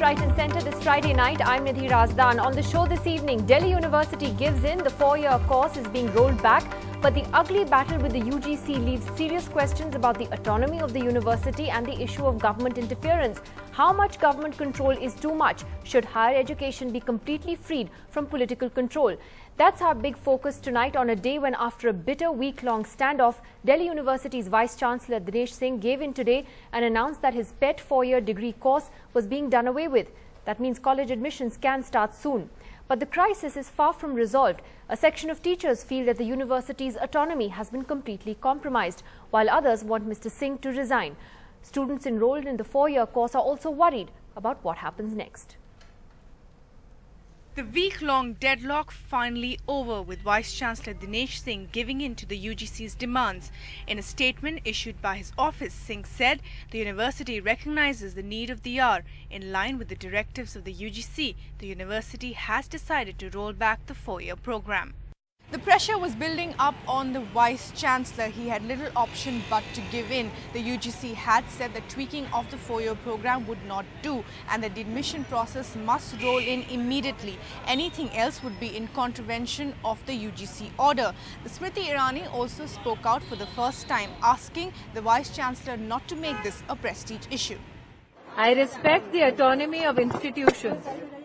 right and centre this Friday night. I'm Nidhi Razdan. On the show this evening, Delhi University gives in. The 4-year course is being rolled back. But the ugly battle with the UGC leaves serious questions about the autonomy of the university and the issue of government interference. How much government control is too much? Should higher education be completely freed from political control? That's our big focus tonight on a day when, after a bitter week-long standoff, Delhi University's Vice-Chancellor Dinesh Singh gave in today and announced that his pet 4-year degree course was being done away with. That means college admissions can start soon. But the crisis is far from resolved. A section of teachers feel that the university's autonomy has been completely compromised, while others want Mr. Singh to resign. Students enrolled in the 4-year course are also worried about what happens next. The week-long deadlock finally over, with Vice-Chancellor Dinesh Singh giving in to the UGC's demands. In a statement issued by his office, Singh said the university recognizes the need of the hour. In line with the directives of the UGC, the university has decided to roll back the 4-year program. The pressure was building up on the Vice-Chancellor. He had little option but to give in. The UGC had said that tweaking of the 4-year program would not do and that the admission process must roll in immediately. Anything else would be in contravention of the UGC order. The Smriti Irani also spoke out for the first time, asking the Vice-Chancellor not to make this a prestige issue. I respect the autonomy of institutions.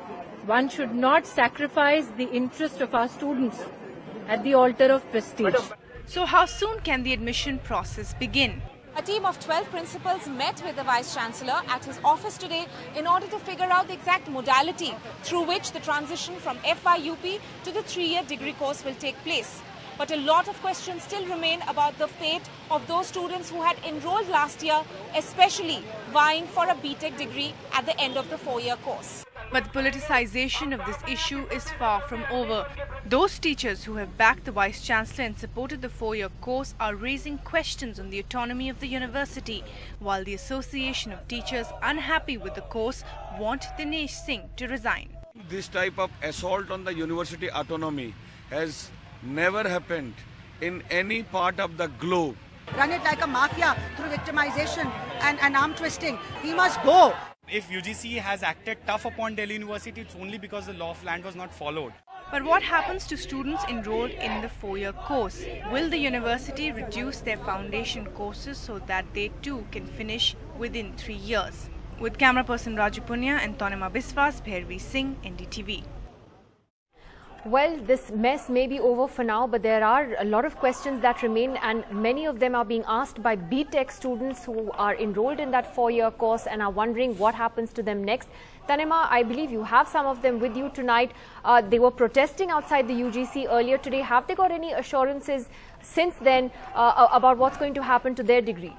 One should not sacrifice the interest of our students at the altar of prestige. So how soon can the admission process begin? A team of 12 principals met with the Vice-Chancellor at his office today in order to figure out the exact modality through which the transition from FYUP to the 3-year degree course will take place. But a lot of questions still remain about the fate of those students who had enrolled last year, especially vying for a BTech degree at the end of the 4-year course. But the politicization of this issue is far from over. Those teachers who have backed the Vice-Chancellor and supported the 4-year course are raising questions on the autonomy of the university, while the Association of Teachers, unhappy with the course, want Dinesh Singh to resign. This type of assault on the university autonomy has never happened in any part of the globe. Run it like a mafia through victimization and arm twisting. He must go. If UGC has acted tough upon Delhi University, it's only because the law of land was not followed. But what happens to students enrolled in the 4-year course? Will the university reduce their foundation courses so that they too can finish within 3 years? With camera person Raju Punya and Tonima Biswas, Bhairavi Singh, NDTV. Well, this mess may be over for now, but there are a lot of questions that remain, and many of them are being asked by BTech students who are enrolled in that 4-year course and are wondering what happens to them next. Tanima, I believe you have some of them with you tonight. They were protesting outside the UGC earlier today. Have they got any assurances since then about what's going to happen to their degree?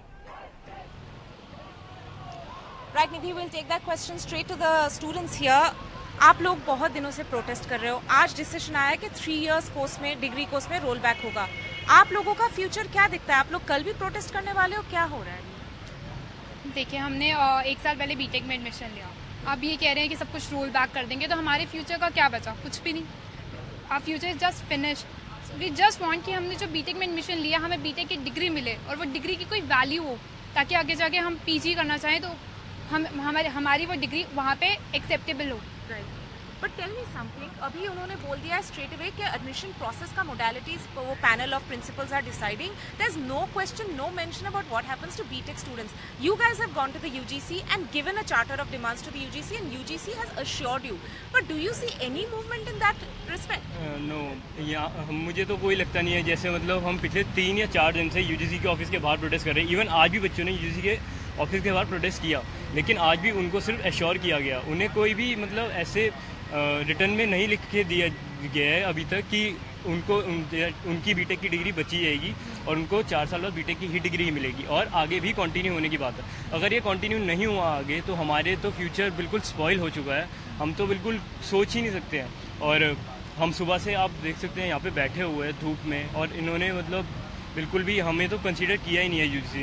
Right, Nidhi, we'll take that question straight to the students here. आप लोग बहुत दिनों से protest कर रहे हो. आज decision आया कि 3 इयर्स कोर्स में, डिग्री कोर्स में रोल बैक होगा. आप लोगों का फ्यूचर क्या दिखता है? आप लोग कल भी प्रोटेस्ट करने वाले हो? क्या हो रहा है? देखिए, हमने 1 साल पहले बीटेक में एडमिशन लिया. अब ये कह रहे हैं कि सब कुछ रोल बैक कर देंगे, तो हमारे फ्यूचर का क्या बचा? कुछ भी नहीं. Our future is just finish. We just want कि हमने जो बीटेक में एडमिशन लिया, हमें बीटेक की डिग्री मिले और वो डिग्री की कोई वैल्यू हो, ताकि आगे जाके हम पीजी करना चाहें तो हमारी वो डिग्री वहाँ पे एक्सेप्टेबल हो. बट टेल मी समथिंग, अभी उन्होंने बोल दिया है स्ट्रेट अवे कि एडमिशन प्रोसेस का मोडालिटीज वो panel of principals are deciding. There is no question, no mention about what happens to BTech students. You guys have gone to the UGC and given a charter of demands to the UGC and UGC has assured you. But do you see any movement in that respect? No, मुझे तो कोई लगता नहीं है. जैसे मतलब हम पिछले 3 या 4 दिन से यूजीसी के ऑफिस के बाहर प्रोटेस्ट कर रहे हैं. इवन आज भी बच्चों ने यूजीसी के ऑफिस के बाहर प्रोटेस्ट किया, लेकिन आज भी उनको सिर्फ एश्योर किया गया. उन्हें कोई भी मतलब ऐसे रिटर्न में नहीं लिख के दिया गया है अभी तक कि उनको उनकी बीटेक की डिग्री बची जाएगी और उनको 4 साल बाद बीटेक की ही डिग्री ही मिलेगी और आगे भी कंटिन्यू होने की बात है. अगर ये कंटिन्यू नहीं हुआ आगे तो हमारे तो फ्यूचर बिल्कुल स्पॉइल हो चुका है. हम तो बिल्कुल सोच ही नहीं सकते हैं. और हम सुबह से आप देख सकते हैं यहाँ पे बैठे हुए हैं धूप में, और इन्होंने मतलब बिल्कुल भी हमें तो कंसीडर किया ही नहीं है यूजीसी ने.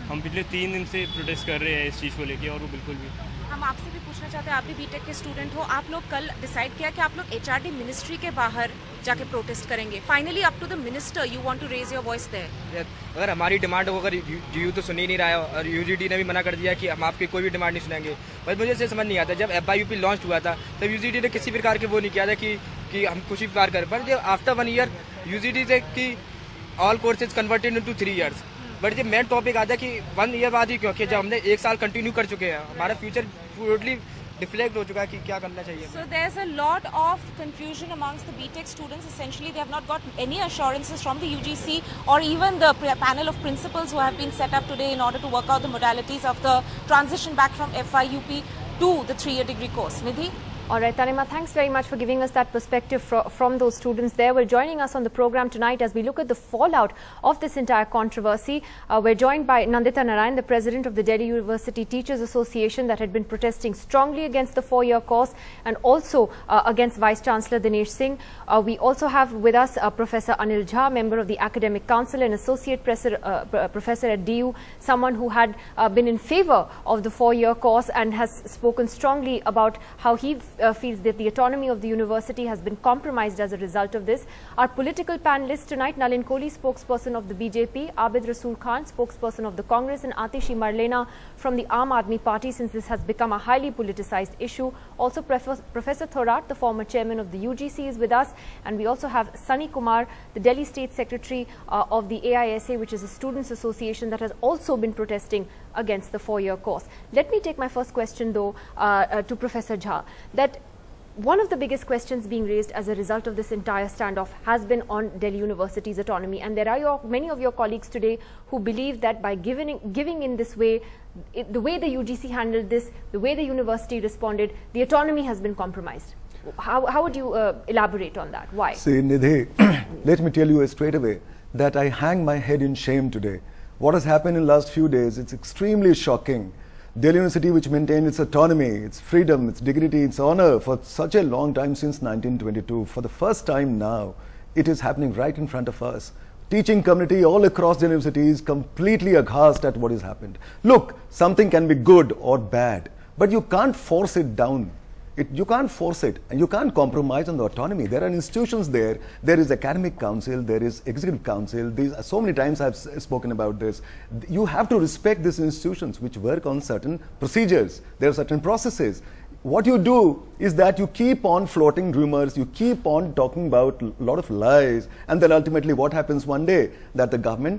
हम पिछले 3 दिन से प्रोटेस्ट कर रहे हैं इस चीज़ को लेके, और वो बिल्कुल भी। हम आपसे भी पूछना चाहते हैं, आप भी बीटेक के स्टूडेंट हो, आप लोग कल डिसाइड किया कि आप लोग एचआरडी मिनिस्ट्री के बाहर जाके प्रोटेस्ट करेंगे। Finally up to the minister, you want to raise your voice there. अगर हमारी डिमांड हो, अगर यू तो सुन ही नहीं रहा है और यूजीटी ने भी मना कर दिया कि हम आपकी कोई भी डिमांड नहीं सुनेंगे। बस मुझे से समझ नहीं आता, जब FYUP लॉन्च हुआ था तब यूजीटी ने किसी प्रकार के वो नहीं किया था कि हम खुशी प्रकार करें, पर जब आफ्टर 1 ईयर यूजीटी से कि ऑल कोर्सेज कन्वर्टेड इनटू 3 इयर्स, बट ये मेन टॉपिक आता है कि 1 ईयर बाद ही, क्योंकि जब हमने 1 साल कंटिन्यू कर चुके हैं, हमारा फ्यूचर टोटली डिफ्लेक्ट हो चुका है कि क्या करना चाहिए। So there's a lot of confusion amongst the BTech students. Essentially, they have not got any assurances from the UGC or even the panel of principals who have been set up today in order to work out the modalities of the transition back from FYUP to the 3-year degree course. Nidhi? All right, Tanima, thanks very much for giving us that perspective from those students there. Well, joining us on the program tonight as we look at the fallout of this entire controversy, we're joined by Nandita Narayan, the president of the Delhi University Teachers Association that had been protesting strongly against the 4-year course and also against Vice Chancellor Dinesh Singh. We also have with us Professor Anil Jha, member of the Academic Council and associate professor at DU, someone who had been in favor of the 4-year course and has spoken strongly about how he feels that the autonomy of the university has been compromised as a result of this. Our political panelists tonight, Nalin Kohli, spokesperson of the BJP, Abid Rasool Khan, spokesperson of the Congress, and Atishi Marlena from the Aam Aadmi Party, since this has become a highly politicized issue. Also, Professor Thorat, the former chairman of the UGC, is with us, and we also have Sunny Kumar, the Delhi State Secretary of the AISA, which is a students' association that has also been protesting against the 4-year course. Let me take my first question, though, to Professor Jha, that one of the biggest questions being raised as a result of this entire standoff has been on Delhi University's autonomy, and there are many of your colleagues today who believe that by giving in this way, the way the UGC handled this, the way the university responded, the autonomy has been compromised. How would you elaborate on that? Why? See, Nidhi, let me tell you straight away that I hang my head in shame today. What has happened in the last few days, it's extremely shocking. Delhi University, which maintained its autonomy, its freedom, its dignity, its honor for such a long time since 1922, for the first time now, it is happening right in front of us. Teaching community all across the university is completely aghast at what has happened. Look, something can be good or bad, but you can't force it down. You can't force it, and you can't compromise on the autonomy. There are institutions there. There is academic council, there is executive council. So many times I've spoken about this. You have to respect these institutions which work on certain procedures. There are certain processes. What you do is that you keep on floating rumors, you keep on talking about a lot of lies, and then ultimately what happens one day, that the government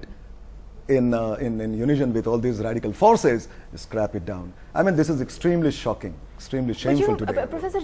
in unison with all these radical forces, scrap it down. I mean, this is extremely shocking, extremely shameful today. Professor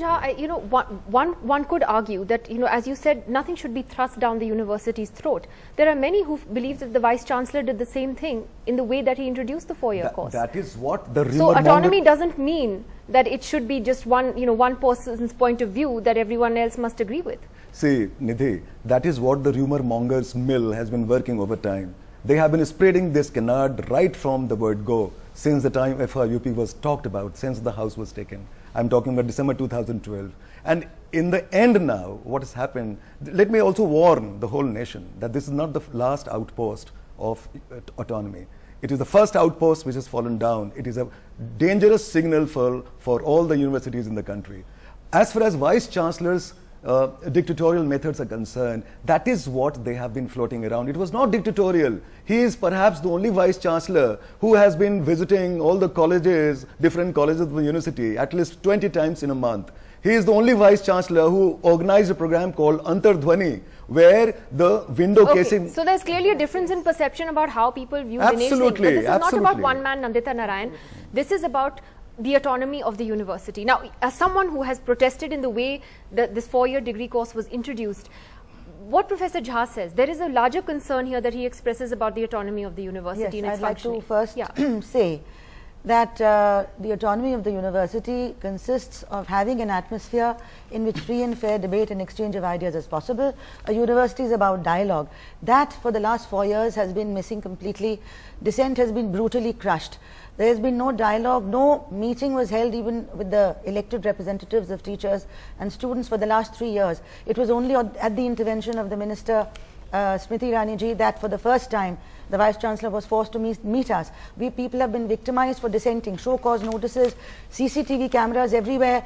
Jha, one could argue that, as you said, nothing should be thrust down the university's throat. There are many who believe that the Vice Chancellor did the same thing in the way that he introduced the 4-year course. That is what the rumor So autonomy doesn't mean that it should be just one person's point of view that everyone else must agree with. See, Nidhi, that is what the rumor mongers mill has been working over time. They have been spreading this canard right from the word go, since the time FYUP was talked about, since the house was taken. I'm talking about December 2012. And in the end now, what has happened, let me also warn the whole nation that this is not the last outpost of autonomy. It is the first outpost which has fallen down. It is a dangerous signal for all the universities in the country. As far as Vice Chancellors dictatorial methods are concerned, that is what they have been floating around. It was not dictatorial. He is perhaps the only Vice Chancellor who has been visiting all the colleges, different colleges of the university, at least 20 times in a month. He is the only Vice Chancellor who organized a program called Antardhwani, where the window casing... So there's clearly a difference in perception about how people view Dinesh Singh. But this is not about one man, Nandita Narayan. This is about the autonomy of the university. Now, as someone who has protested in the way that this 4-year degree course was introduced, what Professor Jha says, there is a larger concern here that he expresses about the autonomy of the university and its functioning. I'd like to first say that the autonomy of the university consists of having an atmosphere in which free and fair debate and exchange of ideas is possible. A university is about dialogue. That, for the last 4 years, has been missing completely. Dissent has been brutally crushed. There has been no dialogue, no meeting was held even with the elected representatives of teachers and students for the last 3 years. It was only at the intervention of the Minister Smriti Irani ji, that for the first time the Vice Chancellor was forced to meet us. We people have been victimized for dissenting, show cause notices, CCTV cameras everywhere,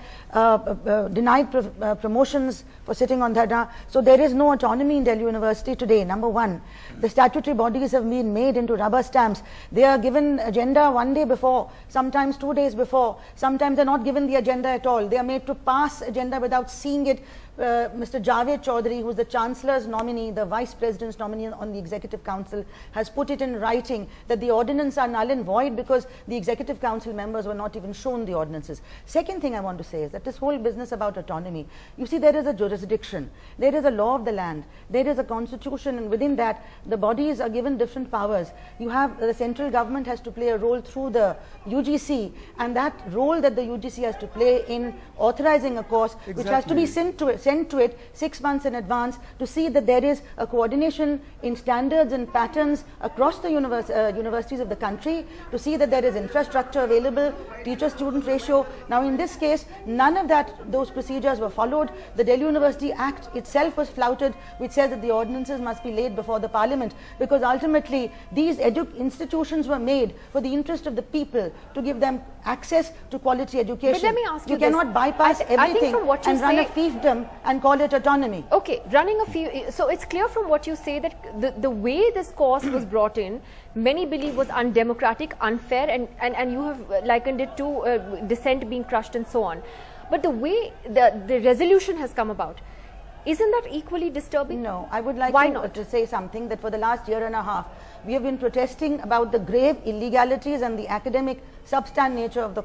denied promotions for sitting on dharna. So there is no autonomy in Delhi University today, number one. The statutory bodies have been made into rubber stamps. They are given agenda one day before, sometimes 2 days before, sometimes they are not given the agenda at all. They are made to pass agenda without seeing it. Mr. Javed Chaudhary, who is the Chancellor's nominee, the Vice President's nominee on the Executive Council, has put it in writing that the ordinances are null and void because the Executive Council members were not even shown the ordinances. Second thing I want to say is that this whole business about autonomy, you see, there is a jurisdiction, there is a law of the land, there is a constitution, and within that the bodies are given different powers. You have the central government has to play a role through the UGC, and that role that the UGC has to play in authorizing a course, which has to be sent to it 6 months in advance, to see that there is a coordination in standards and patterns across the universities of the country, to see that there is infrastructure available, teacher-student ratio. Now in this case, none of those procedures were followed. The Delhi University Act itself was flouted, which says that the ordinances must be laid before the Parliament, because ultimately these institutions were made for the interest of the people, to give them access to quality education. But let me ask you cannot bypass everything and run a fiefdom and call it autonomy. Okay, so it's clear from what you say that the way this course was brought in, many believe was undemocratic, unfair, and you have likened it to dissent being crushed and so on. But the way the resolution has come about, isn't that equally disturbing? No, I would like to say something, that for the last year and a half, we have been protesting about the grave illegalities and the academic substandard nature of the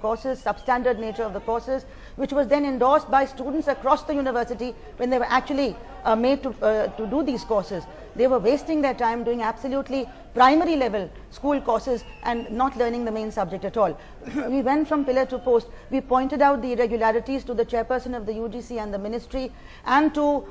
courses, which was then endorsed by students across the university when they were actually made to do these courses. They were wasting their time doing absolutely primary level school courses and not learning the main subject at all. We went from pillar to post. We pointed out the irregularities to the chairperson of the UGC and the ministry, and to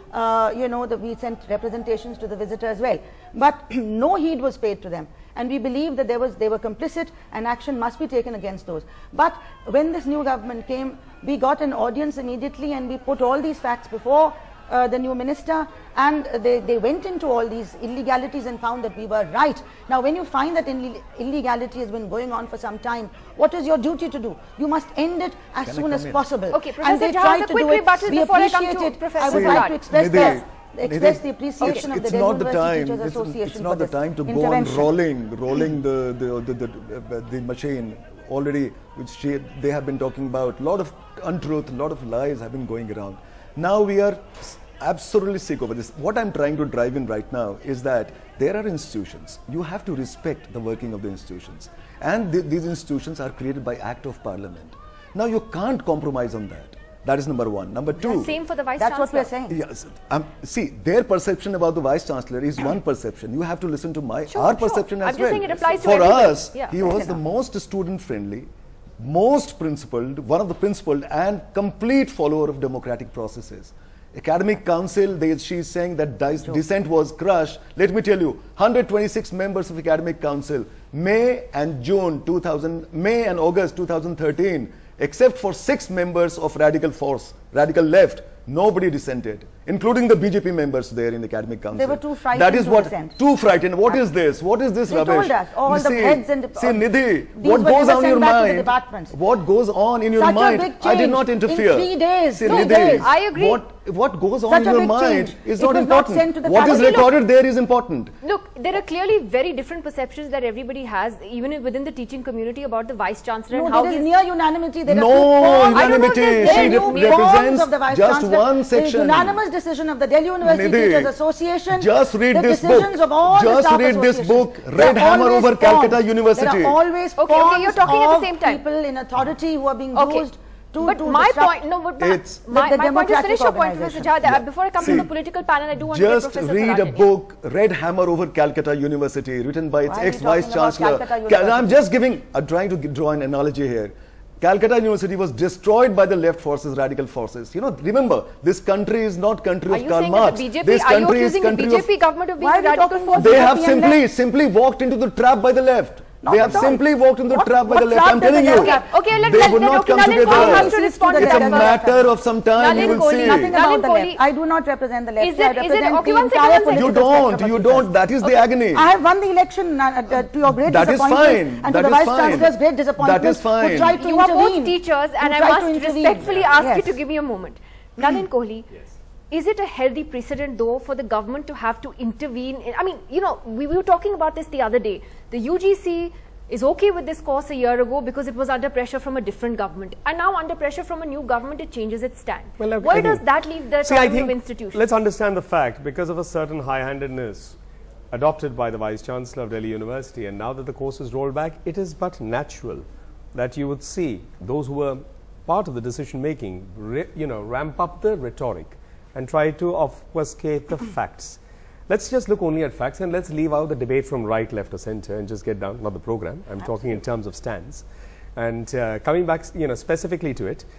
we sent representations to the visitor as well. But no heed was paid to them, and we believe that they were complicit and action must be taken against those. But when this new government came, we got an audience immediately, and we put all these facts before the new minister, and they went into all these illegalities and found that we were right. Now when you find that illegality has been going on for some time, what is your duty to do? You must end it as soon as possible. Okay, Professor Jha, a quick rebuttal before I come to Professor I would like to express the appreciation of the Delhi University Teachers Association. It's not the time to go on rolling the machine already, which they have been talking about. A lot of untruth, a lot of lies have been going around. Now we are absolutely sick over this. What I'm trying to drive in right now is that there are institutions. You have to respect the working of the institutions. And these institutions are created by Act of Parliament. Now you can't compromise on that. That is number one. Number two. Same for the Vice Chancellor. That's what we're saying. Yes. See, their perception about the Vice Chancellor is one perception. You have to listen to our perception as well. I'm just saying it applies to For everyone. us, he was the most student-friendly, most principled, one of the principled and complete follower of democratic processes. Academic Council, she is saying that dissent was crushed. Let me tell you, 126 members of Academic Council, May and August 2013, except for 6 members of radical left, nobody dissented, including the BJP members there in the Academic Council. They were too frightened. That is too frightened. What is this? What is this they rubbish? Told us, all the heads and Nidhi, what goes on in your mind? What goes on in your mind? I did not interfere. In 3 days. Nidhi, I agree. What goes on in your mind is not important. What is faculty. recorded there is important. Look, there are clearly very different perceptions that everybody has, even within the teaching community, about the Vice Chancellor and how there is near unanimity. There no unanimity. She represents just one section. The unanimous decision of the Delhi University Teachers Association. Just read this book. Just read this book. Red Hammer over Calcutta University. There are always you're talking at the same time. People in authority who are being used. But my point, my point is, finish your point, Professor Jha. Before I come to the political panel, I do want to get Professor Just read a book, Red Hammer over Calcutta University, written by its ex-Vice Chancellor. I'm just trying to draw an analogy here. Calcutta University was destroyed by the left forces, radical forces. You know, remember, this country is not country of Karl Marx. This country is country of... Are you accusing the BJP government of being a radical force? They have simply walked into the trap by the left. They have simply walked into the trap by the left. I'm telling you. Okay, they would not come together. It's a matter of some time. You will see. Nothing about the left. I do not represent the left. I represent the entire political You don't. That is the agony. I have won the election to your great disappointment. That is fine. And to the Vice Chancellor's great disappointment. That is fine. You are both teachers, and I must respectfully ask you to give me a moment. Nalin Kohli. Is it a healthy precedent, though, for the government to have to intervene? I mean, you know, we were talking about this the other day. The UGC is okay with this course a year ago because it was under pressure from a different government. And now under pressure from a new government, it changes its stand. Well, where does that leave the autonomy of institutions? Let's understand the fact, because of a certain high-handedness adopted by the Vice Chancellor of Delhi University, and now that the course is rolled back, it is but natural that you would see those who were part of the decision-making, ramp up the rhetoric and try to obfuscate the facts. Let's just look only at facts, and let's leave out the debate from right, left or center and just get down, not the program. I'm talking in terms of stands. And coming back, specifically to it,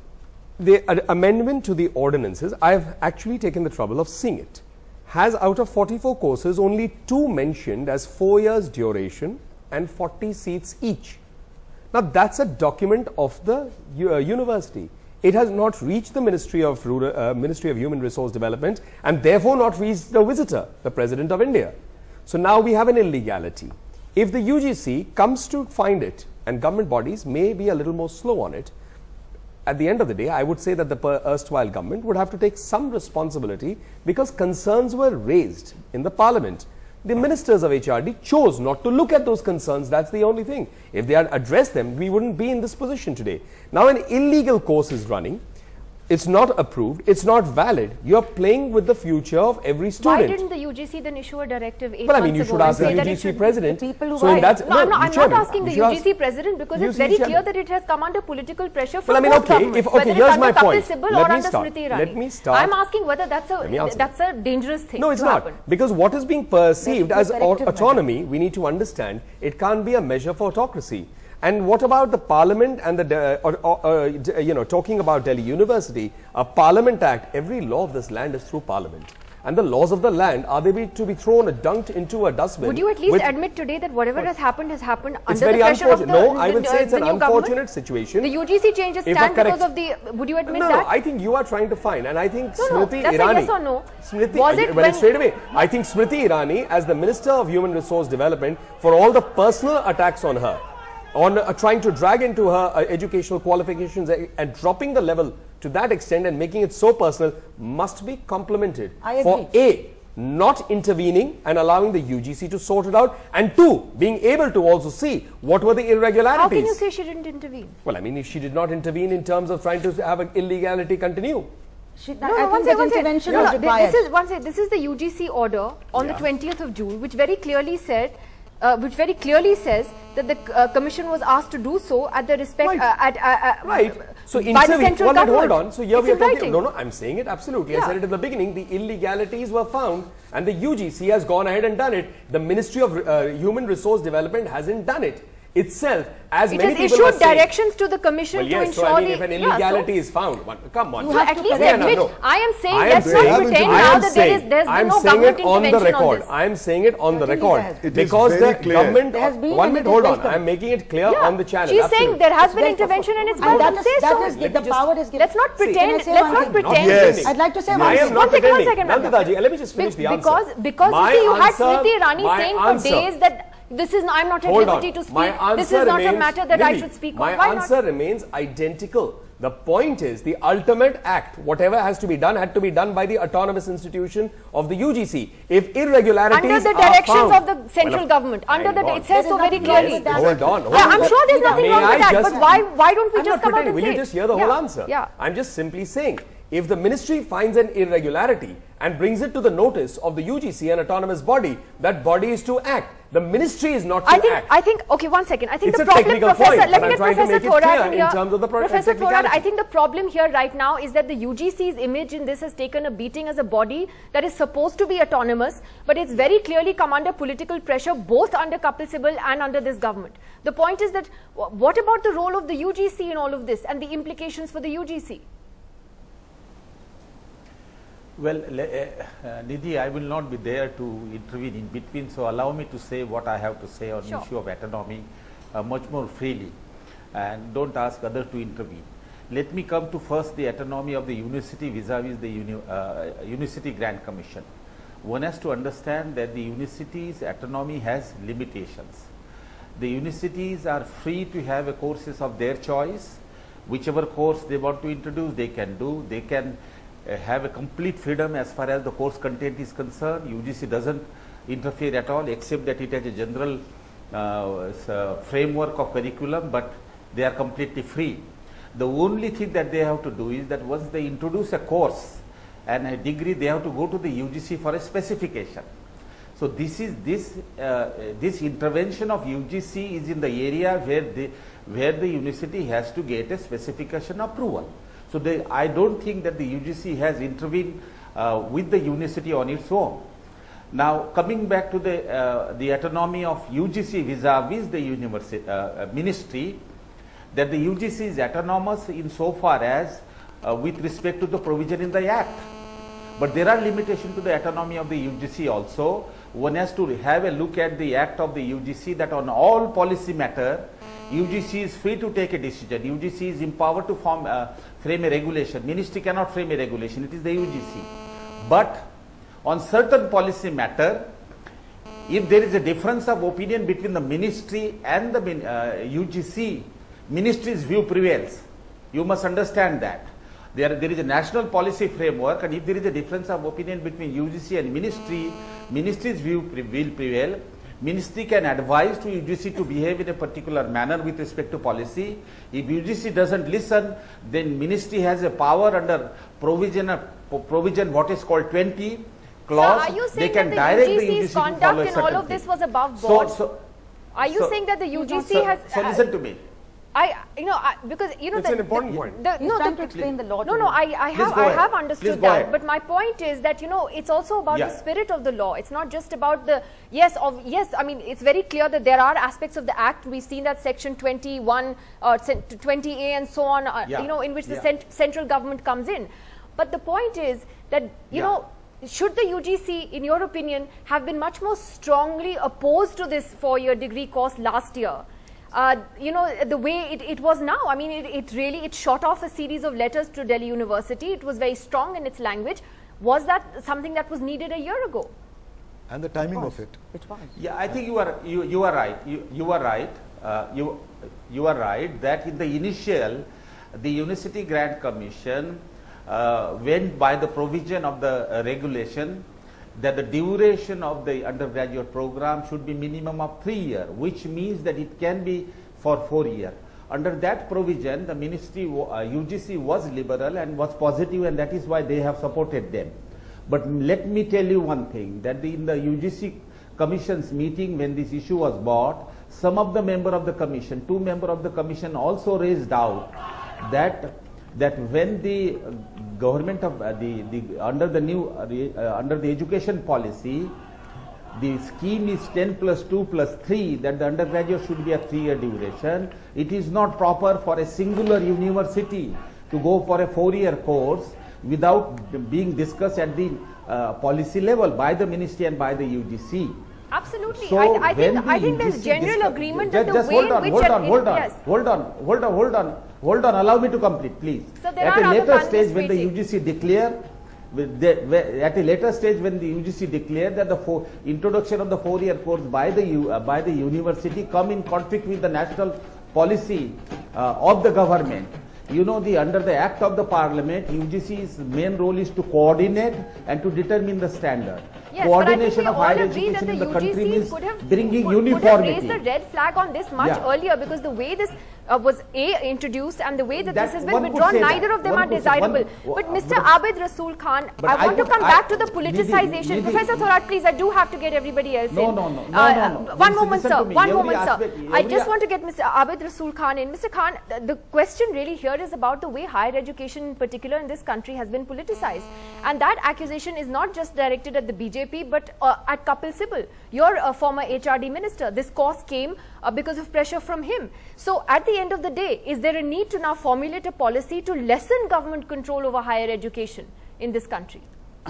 the amendment to the ordinances, I've actually taken the trouble of seeing it, has out of 44 courses, only 2 mentioned as 4 years duration and 40 seats each. Now, that's a document of the university. It has not reached the Ministry of Human Resource Development, and therefore not reached the visitor, the President of India. So now we have an illegality. If the UGC comes to find it, and government bodies may be a little more slow on it, at the end of the day, I would say that the erstwhile government would have to take some responsibility, because concerns were raised in the Parliament. The ministers of HRD chose not to look at those concerns. That's the only thing. If they had addressed them, we wouldn't be in this position today. Now an illegal course is running. It's not approved. It's not valid. You're playing with the future of every student. Why didn't the UGC then issue a directive 8 months ago? Well, I mean, you should ask the UGC president. I'm not asking the UGC president, because it's very clear that it has come under political pressure from both governments. Okay, here's my point. Let me start. I'm asking whether that's a dangerous thing. No, it's not. Because what is being perceived as autonomy, we need to understand, it can't be a measure for autocracy. And what about the Parliament and the, talking about Delhi University, a Parliament Act, every law of this land is through Parliament. And the laws of the land, are they to be thrown, dunked into a dustbin? Would you at least admit today that whatever has happened under the pressure of the No, I would say it's an unfortunate situation. The UGC changes stand because of the, would you admit that? No, I think you are trying to find, and I think Smriti Irani. That's a yes or no. Straight away, I think Smriti Irani, as the Minister of Human Resource Development, for all the personal attacks on her, on trying to drag into her educational qualifications and dropping the level to that extent and making it so personal, must be complimented for A, not intervening and allowing the UGC to sort it out, and 2, being able to also see what were the irregularities. How can you say she didn't intervene? Well, I mean, if she did not intervene in terms of trying to have an illegality continue. This is the UGC order on the 20th of June, which very clearly said, says that the commission was asked to do so at the So by the central government. Hold on. So here we are talking. No, I'm saying it absolutely. I said it at the beginning. The illegalities were found, and the UGC has gone ahead and done it. The Ministry of Human Resource Development hasn't done it itself. As it many has people issued directions to the commission to ensure if an illegality is found, come on. You at least admit. I am saying let's not pretend now that there's no government intervention on this. I am saying it on the record because the government. 1 minute, hold on. I am making it clear on the channel. She's saying there has been intervention and it's going to say so. The power is given. Let's not pretend. Let's not pretend. Yes. I'd like to say one second. Nanditaji, let me just finish the answer. Because you see, you had Smriti Irani saying for days that I'm not at liberty to speak. This is not a matter that I should speak on. My answer remains identical. The point is, the ultimate act, whatever has to be done, had to be done by the autonomous institution of the UGC. If irregularities under the directions of the central government, it says so very clearly. Hold on. I'm sure there's nothing wrong with that, but why don't we just come out and say? Will you just hear the whole answer? I'm just simply saying, if the ministry finds an irregularity and brings it to the notice of the UGC, an autonomous body, that body is to act. The ministry is not to act. I think, okay, 1 second. I think it's the problem, Professor, let me get Professor Thorad in here. In terms of the Professor Thorad, I think the problem here right now is that the UGC's image in this has taken a beating as a body that is supposed to be autonomous, but it's very clearly come under political pressure, both under Kapil Sibal and under this government. The point is that, what about the role of the UGC in all of this and the implications for the UGC? Well, Nidhi, I will not be there to intervene in between, so allow me to say what I have to say on the issue of autonomy much more freely, and don't ask others to intervene. Let me come to first the autonomy of the university vis-a-vis the University Grant Commission. One has to understand that the university's autonomy has limitations. The universities are free to have a courses of their choice. Whichever course they want to introduce, they can do. They can have a complete freedom as far as the course content is concerned. UGC doesn't interfere at all, except that it has a general framework of curriculum, but they are completely free. The only thing that they have to do is that once they introduce a course and a degree, they have to go to the UGC for a specification. So this intervention of UGC is in the area where the university has to get a specification approval. So I don't think that the UGC has intervened with the university on its own. Now coming back to the autonomy of UGC vis-a-vis the university ministry, that the UGC is autonomous in so far as with respect to the provision in the Act. But there are limitations to the autonomy of the UGC also. One has to have a look at the Act of the UGC, that on all policy matter, UGC is free to take a decision. UGC is empowered to frame a regulation. Ministry cannot frame a regulation. It is the UGC. But on certain policy matter, if there is a difference of opinion between the ministry and the UGC, ministry's view prevails. You must understand that. There is a national policy framework, and if there is a difference of opinion between UGC and ministry, ministry's view will prevail. Ministry can advise to UGC to behave in a particular manner with respect to policy. If UGC doesn't listen, then ministry has a power under provision what is called 20 clause. So are you saying they can that direct the the UGC's UGC conduct in all of this was above board? Are you saying that the UGC has... So listen to me. Because it's an important point. Trying to explain the law. I have understood that. But my point is that it's also about the spirit of the law. It's not just about the I mean, it's very clear that there are aspects of the Act. We've seen that Section 21, 20A, and so on. In which the central government comes in. But the point is that should the UGC, in your opinion, have been much more strongly opposed to this 4-year degree course last year? The way it was now. I mean, it shot off a series of letters to Delhi University. It was very strong in its language. Was that something that was needed a year ago? And the timing of it. Which was? Yeah, I think you are right. You are right. You are right that in the initial, the University Grant Commission went by the provision of the regulation that the duration of the undergraduate program should be minimum of 3 years, which means that it can be for 4 years. Under that provision, the ministry, UGC was liberal and was positive, and that is why they have supported them. But let me tell you one thing, that in the UGC Commission's meeting, when this issue was brought, some of the members of the Commission, 2 members of the Commission also raised doubt that when the government of under the education policy, the scheme is 10 plus 2 plus 3, that the undergraduate should be a 3-year duration. It is not proper for a singular university to go for a 4-year course without being discussed at the policy level by the ministry and by the UGC. Absolutely. So I think there's general agreement that the way in which... Hold on, allow me to complete, please. So there at are a later stage when the UGC declare, that the introduction of the 4-year course by the university come in conflict with the national policy of the government. Under the Act of the Parliament, UGC's main role is to coordinate and to determine the standard. Yes, Coordination but of higher education in the country means bringing uniformity. Could have raised the red flag on this much earlier, because the way this was introduced and the way that this has been withdrawn, neither of them are desirable. But Mr. Abid Rasool Khan, I want to come back to the politicization. Professor Thorat, please, I do have to get everybody else in. No. One moment, sir. One moment, sir. I just want to get Mr. Abid Rasool Khan in. Mr. Khan, the question really here is about the way higher education in particular in this country has been politicized. And that accusation is not just directed at the BJP, but at Kapil Sibal, your former HRD minister. This course came because of pressure from him. So at the end of the day, is there a need to now formulate a policy to lessen government control over higher education in this country?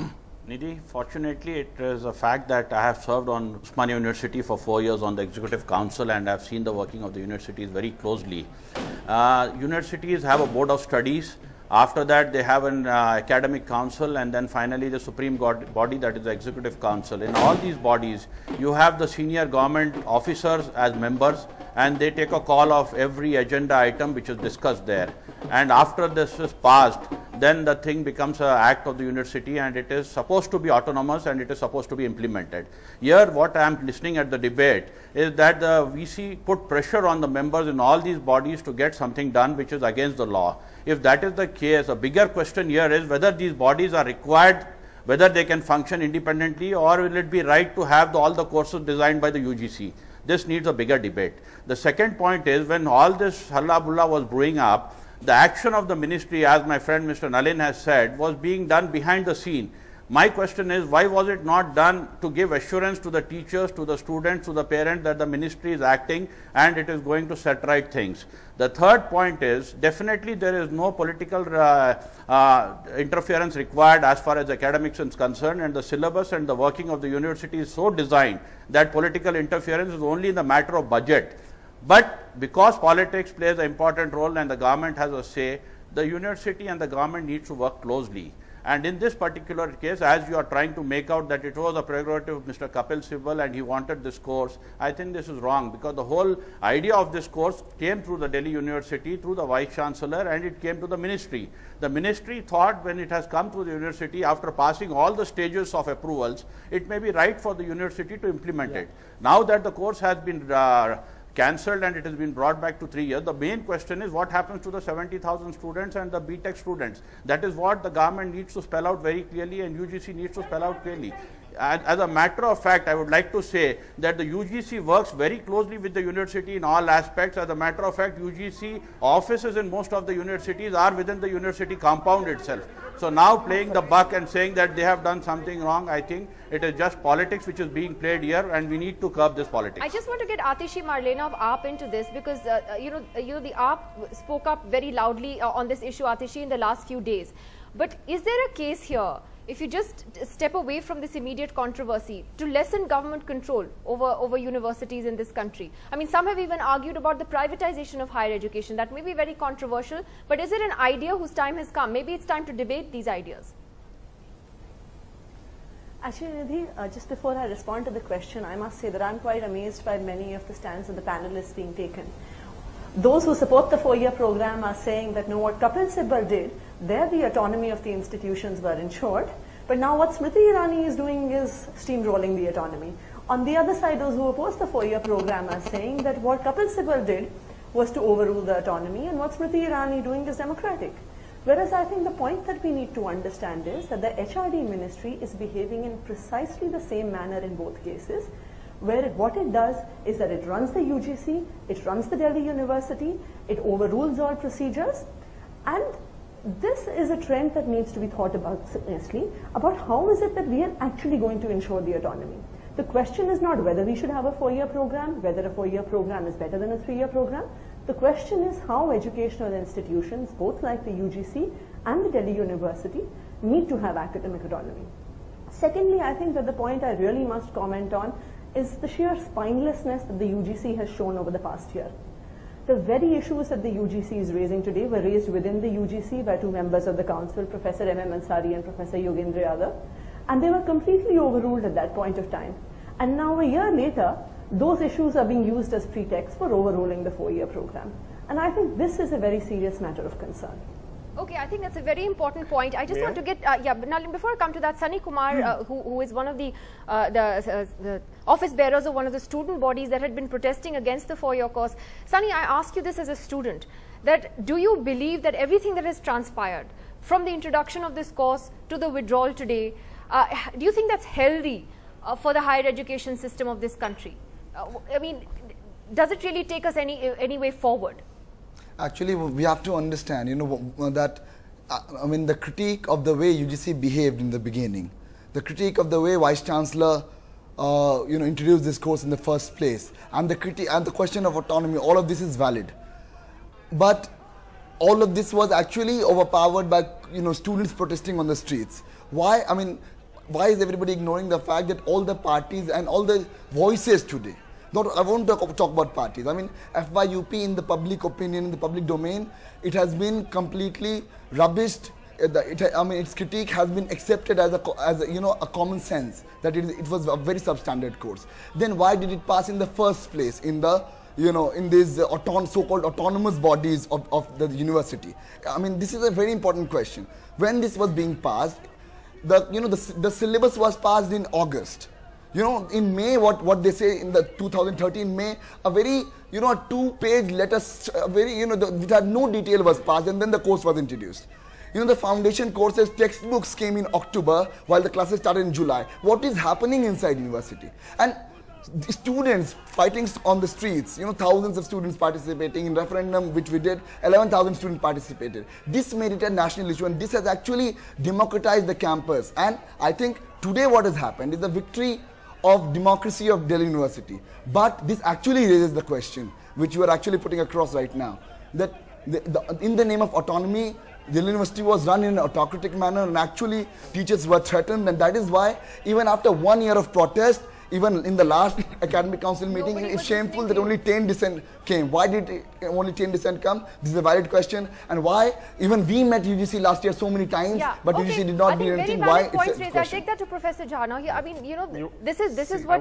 Nidhi, fortunately, it is a fact that I have served on Osmania University for 4 years on the Executive Council, and I have seen the working of the universities very closely. Universities have a board of studies. After that, they have an academic council, and then finally the supreme body, that is the Executive Council. In all these bodies, you have the senior government officers as members, and they take a call of every agenda item which is discussed there. And after this is passed, then the thing becomes an act of the university, and it is supposed to be autonomous, and it is supposed to be implemented. Here, what I am listening at the debate is that the VC put pressure on the members in all these bodies to get something done which is against the law. If that is the case, a bigger question here is whether these bodies are required, whether they can function independently, or will it be right to have all the courses designed by the UGC. This needs a bigger debate. The second point is, when all this hulla-bulla was brewing up, the action of the ministry, as my friend Mr. Nalin has said, was being done behind the scene. My question is, why was it not done to give assurance to the teachers, to the students, to the parents that the ministry is acting and it is going to set right things? The third point is, definitely there is no political interference required as far as academics is concerned, and the syllabus and the working of the university is so designed that political interference is only in the matter of budget. But because politics plays an important role and the government has a say, the university and the government needs to work closely. And in this particular case, as you are trying to make out that it was a prerogative of Mr. Kapil Sibal and he wanted this course, I think this is wrong, because the whole idea of this course came through the Delhi University, through the Vice Chancellor, and it came to the ministry. The ministry thought, when it has come to the university, after passing all the stages of approvals, it may be right for the university to implement it. Now that the course has been cancelled and it has been brought back to 3 years, the main question is what happens to the 70,000 students and the BTech students. That is what the government needs to spell out very clearly, and UGC needs to spell out clearly. As a matter of fact, I would like to say that the UGC works very closely with the university in all aspects. As a matter of fact, UGC offices in most of the universities are within the university compound itself. So now playing the buck and saying that they have done something wrong, I think it is just politics which is being played here, and we need to curb this politics. I just want to get Atishi Marlena of AAP into this, because the AAP spoke up very loudly on this issue, Atishi, in the last few days. But is there a case here, if you just step away from this immediate controversy, to lessen government control over universities in this country? I mean, some have even argued about the privatization of higher education. That may be very controversial, but is it an idea whose time has come? Maybe it's time to debate these ideas. Actually, Nidhi, just before I respond to the question, I must say that I'm quite amazed by many of the stands of the panelists being taken. Those who support the 4-year program are saying that, no, what Kapil Sibal did, there the autonomy of the institutions were ensured, but now what Smriti Irani is doing is steamrolling the autonomy. On the other side, those who oppose the 4-year program are saying that what Kapil Sibal did was to overrule the autonomy, and what Smriti Irani doing is democratic. Whereas I think the point that we need to understand is that the HRD ministry is behaving in precisely the same manner in both cases, where what it does is that it runs the UGC, it runs the Delhi University, it overrules all procedures, and this is a trend that needs to be thought about seriously, about how is it that we are actually going to ensure the autonomy. The question is not whether we should have a 4-year program, whether a 4-year program is better than a 3-year program. The question is how educational institutions, both like the UGC and the Delhi University, need to have academic autonomy. Secondly, I think that the point I really must comment on is the sheer spinelessness that the UGC has shown over the past year. The very issues that the UGC is raising today were raised within the UGC by 2 members of the council, Professor M.M. Ansari and Professor Yogendra Yadav, and they were completely overruled at that point of time. And now a year later, those issues are being used as pretext for overruling the 4-year program. And I think this is a very serious matter of concern. Okay, I think that's a very important point. I just want to get, Nalin, before I come to that, Sunny Kumar, who is one of the office bearers of one of the student bodies that had been protesting against the 4-year course. Sunny, I ask you this as a student, that do you believe that everything that has transpired from the introduction of this course to the withdrawal today, do you think that's healthy for the higher education system of this country? I mean, does it really take us any way forward? Actually, we have to understand, that, I mean, the critique of the way UGC behaved in the beginning, the critique of the way Vice Chancellor, introduced this course in the first place, and the critique and the question of autonomy, all of this is valid. But all of this was actually overpowered by, students protesting on the streets. Why? I mean, why is everybody ignoring the fact that all the parties and all the voices today, I won't talk about parties, I mean FYUP in the public opinion, in the public domain, it has been completely rubbished. Its critique has been accepted as a common sense that it was a very substandard course. Then why did it pass in the first place in the in these so-called autonomous bodies of the university? I mean, this is a very important question. When this was being passed, the syllabus was passed in August. In May, what they say in the 2013 May, a very, a 2-page letter, it had no detail was passed, and then the course was introduced. The foundation courses, textbooks came in October, while the classes started in July. What is happening inside university? And students fighting on the streets, thousands of students participating in referendum, which we did, 11,000 students participated. This made it a national issue, and this has actually democratized the campus. And I think today what has happened is the victory of democracy of Delhi University. But this actually raises the question, which you are actually putting across right now, that in the name of autonomy, Delhi University was run in an autocratic manner, and actually teachers were threatened, and that is why even after 1 year of protest, even in the last academic council meeting, it's shameful that only 10 dissent came. Why did only 10 dissent come? This is a valid question. And why? Even we met UGC last year so many times, but UGC did not do anything. Why? I'll take that to Professor Jha now. I mean, this is what.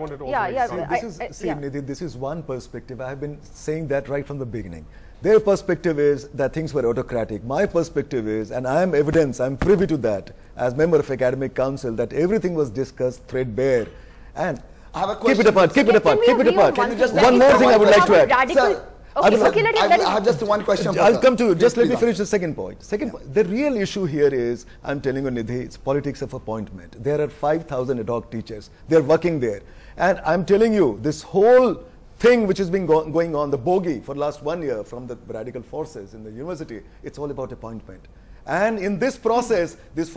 Nidhi, this is one perspective. I have been saying that right from the beginning. Their perspective is that things were autocratic. My perspective is, and I am evidence, I am privy to that as member of academic council, that everything was discussed threadbare. And I have a question. Keep it apart, keep it apart, keep it apart. One more thing I would like to add. Sir, I have just one question. I'll come to you. Just let me finish the second point. The real issue here is, I'm telling you, Nidhi, it's politics of appointment. There are 5,000 ad hoc teachers. They're working there. And I'm telling you, this whole thing which has been going on, the bogey for the last 1 year from the radical forces in the university, it's all about appointment. And in this process, these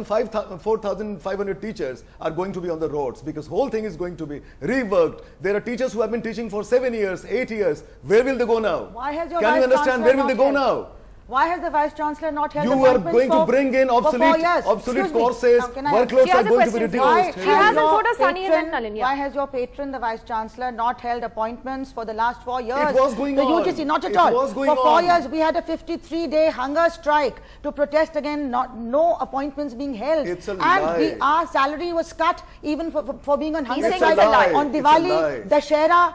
4,500 teachers are going to be on the roads, because whole thing is going to be reworked. There are teachers who have been teaching for 7 years, 8 years. Where will they go now? Why has your Can you understand where will they go now? Why has the Vice Chancellor not held You are going to bring in obsolete courses, workloads are going to be reduced. She has so does Sunny and Nalin. Why has your patron, the Vice Chancellor, not held appointments for the last 4 years? It was going on. The UGC, not at all. For 4 years, we had a 53-day hunger strike to protest again, no appointments being held. It's a lie. And our salary was cut even for being on hunger strike. On Diwali, Dussehra,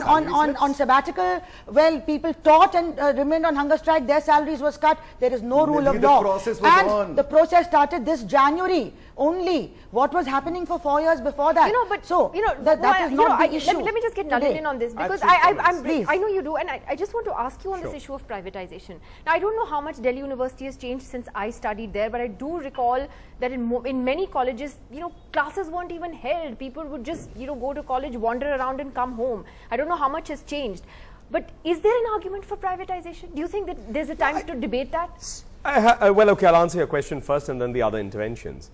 on sabbatical, well, people taught and remained on hunger strike, their salaries was cut. There is no rule of law. The process started this January only. What was happening for 4 years before that? That is not the issue. Let me just get Nalin in on this, because I know you do, and I just want to ask you on this issue of privatization. Now, I don't know how much Delhi University has changed since I studied there, but I do recall that in many colleges, classes weren't even held. People would just, go to college, wander around and come home. I don't know how much has changed. But is there an argument for privatization? Do you think that there's a time to debate that? Well, okay, I'll answer your question first and then the other interventions.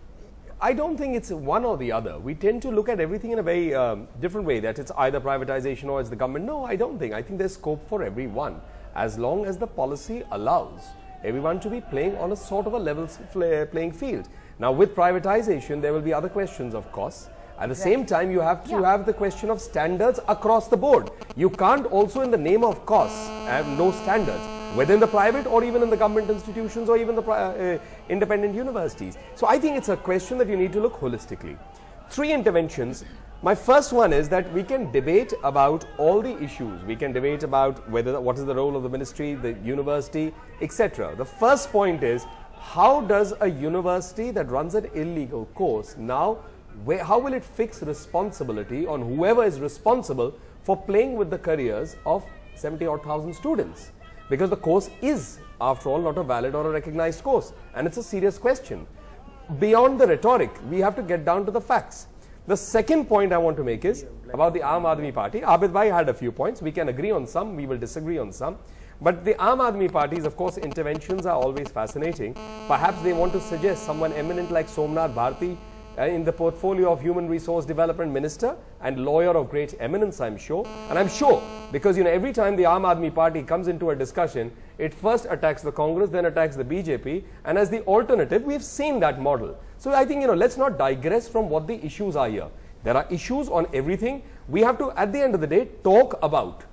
I don't think it's one or the other. We tend to look at everything in a very different way, that it's either privatization or it's the government. No, I don't think. I think there's scope for everyone, as long as the policy allows everyone to be playing on a sort of a level playing field. Now, with privatization, there will be other questions, of course. At the same time, you have to have the question of standards across the board. You can't also, in the name of costs, have no standards, whether in the private or even in the government institutions or even the independent universities. So I think it's a question that you need to look holistically. 3 interventions. My first one is that we can debate about all the issues. We can debate about what is the role of the ministry, the university, etc. The first point is, how does a university that runs an illegal course now, how will it fix responsibility on whoever is responsible for playing with the careers of 70,000 students? Because the course is, after all, not a valid or a recognized course, and it's a serious question. Beyond the rhetoric, we have to get down to the facts. The second point I want to make is about the Aam Aadmi Party. Abid Bhai had a few points. We can agree on some, we will disagree on some. But the Aam Aadmi Party's, of course, interventions are always fascinating. Perhaps they want to suggest someone eminent like Somnath Bharti in the portfolio of Human Resource Development Minister and lawyer of great eminence, I'm sure. And I'm sure, because every time the Aam Aadmi Party comes into a discussion, it first attacks the Congress, then attacks the BJP, and as the alternative, we've seen that model. So I think, let's not digress from what the issues are here. There are issues on everything. We have to, at the end of the day, talk about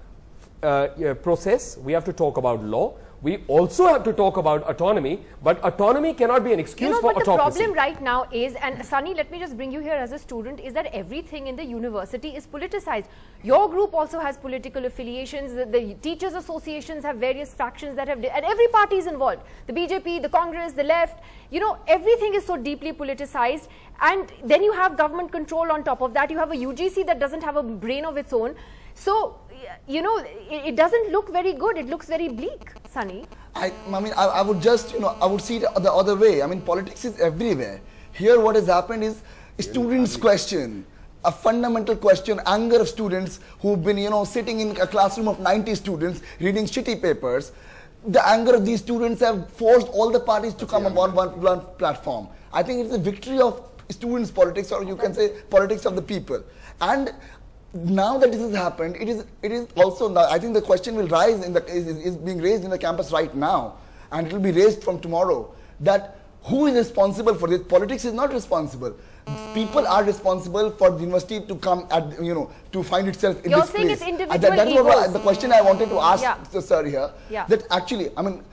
process. We have to talk about law. We also have to talk about autonomy, but autonomy cannot be an excuse for autocracy. But the problem right now is, and Sunny, let me just bring you here as a student, is that everything in the university is politicized. Your group also has political affiliations. The teachers' associations have various factions that have, and every party is involved. The BJP, the Congress, the left, everything is so deeply politicized. And then you have government control on top of that. You have a UGC that doesn't have a brain of its own. So, it doesn't look very good. It looks very bleak, Sunny. I would just, I would see it the other way. I mean, politics is everywhere. Here what has happened is students' question, a fundamental question, anger of students who've been, sitting in a classroom of 90 students reading shitty papers. The anger of these students have forced all the parties to come on one platform. I think it's a victory of students' politics, or you can say politics of the people. And now that this has happened, it is also, I think the question will rise is being raised in the campus right now, and it will be raised from tomorrow, that who is responsible for this? Politics is not responsible. People are responsible for the university to come at, to find itself in this place. You're saying it's individual That was the question I wanted to ask the sir here. Yeah. That actually,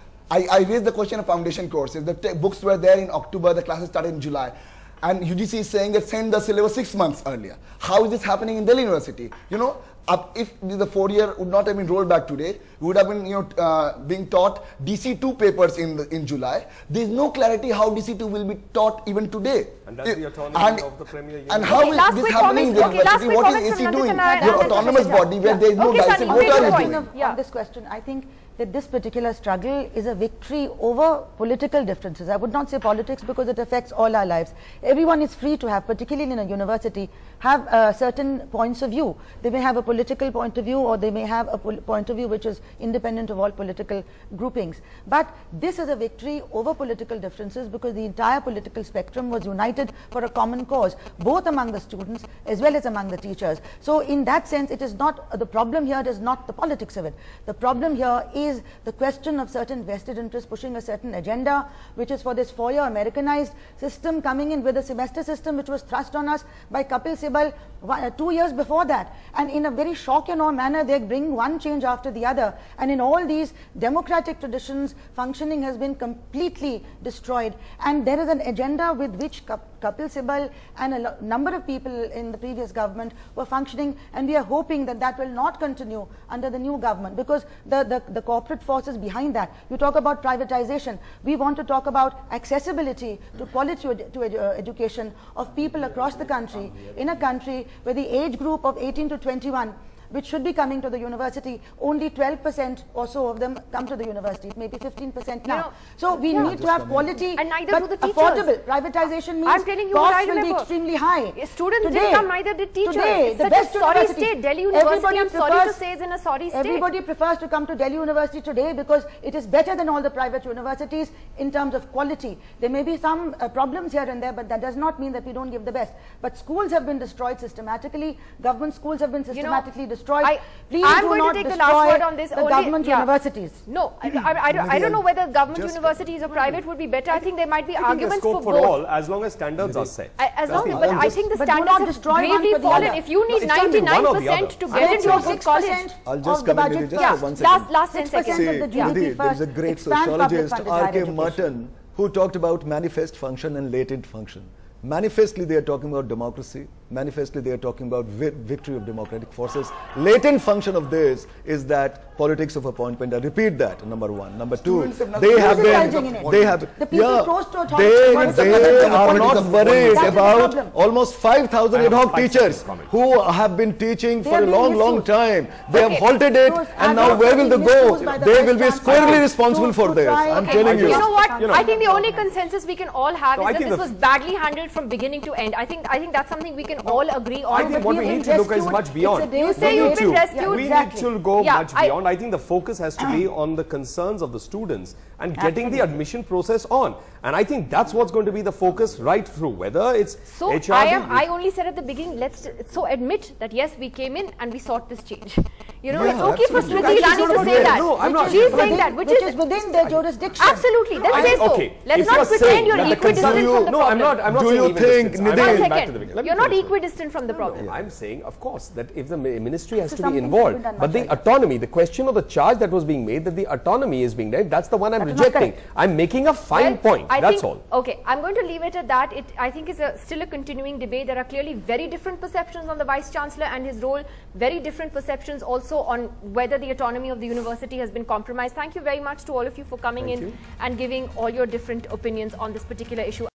I raised the question of foundation courses. The books were there in October, the classes started in July. And UGC is saying that send the syllabus 6 months earlier. How is this happening in Delhi University? If the 4-year would not have been rolled back today, we would have been being taught DC2 papers in July. There is no clarity how DC2 will be taught even today. And that's the autonomy of the Premier University. And how is this happening in the university? What is AC doing? Your autonomous body where there is no guidance. What are you doing? On this question, I think that this particular struggle is a victory over political differences. I would not say politics because it affects all our lives. Everyone is free to have, particularly in a university, have certain points of view. They may have a political point of view, or they may have a point of view which is independent of all political groupings. But this is a victory over political differences because the entire political spectrum was united for a common cause, both among the students as well as among the teachers. So in that sense, it is not, the problem here is not the politics of it. The problem here is the question of certain vested interests pushing a certain agenda, which is for this 4-year Americanized system coming in with a semester system which was thrust on us by Kapil Sibal 2 years before that. And in a very shock and awe manner, they bring one change after the other. And in all these democratic traditions, functioning has been completely destroyed. And there is an agenda with which Kapil Sibal and a number of people in the previous government were functioning, and we are hoping that that will not continue under the new government, because the corporate forces behind that. You talk about privatization. We want to talk about accessibility to quality education of people across the country, in a country where the age group of 18 to 21 which should be coming to the university, only 12% or so of them come to the university. It may be 15% now. So we need to have quality, and neither but do the teachers. Affordable. Privatization means costs will be extremely high. Students didn't come, neither did teachers. Today, it's such a sorry state. Delhi University, I'm sorry to say, is in a sorry state. Everybody prefers to come to Delhi University today because it is better than all the private universities in terms of quality. There may be some problems here and there, but that does not mean that we don't give the best. But schools have been destroyed systematically. Government schools have been systematically destroyed. Please I'm do going not to take the destroy last word on this. The government universities. No, I don't know whether government universities or private would be better. I think there might be arguments for both. All, as long as standards are set. As long as, but I think the standards have gravely fallen. If you need 99% to get into a good college, I'll just come in just for 1 second. Last 10 seconds. There is a great sociologist, R.K. Martin, who talked about manifest function and latent function. Manifestly, they are talking about democracy. Manifestly, they are talking about victory of democratic forces. Latent function of this is that politics of appointment. I repeat that, number one. Number two, they are not worried about almost 5,000 ad hoc teachers who have been teaching for a long time. They have halted it, and now where will they go? They will be squarely responsible for this. I'm telling you. You know what? I think the only consensus we can all have is that this was badly handled from beginning to end. I think that's something we can can all agree on. I think what we need to look is much beyond. You say you've been rescued. We need to go much beyond. I think the focus has to be on the concerns of the students and getting the admission process on. And I think that's what's going to be the focus right through, whether it's so HRD. I only said at the beginning, let's admit that yes, we came in and we sought this change. You know, it's okay for Smriti Irani to say that. No, I'm not. She's saying that, which is within their jurisdiction. Absolutely, let's say so. Okay. Let's not pretend you're equidistant from the problem. No, I'm not. Do you think, Nidhi? 1 second. You're not equidistant from the problem. I'm saying, of course, that if the ministry has to be involved, but the autonomy, the question or the charge that was being made, that the autonomy is being made, that's the one I'm rejecting. I'm making a fine point. That's all. Okay, I'm going to leave it at that. I think is still a continuing debate. There are clearly very different perceptions on the Vice Chancellor and his role, very different perceptions also on whether the autonomy of the university has been compromised. Thank you very much to all of you for coming in and giving all your different opinions on this particular issue.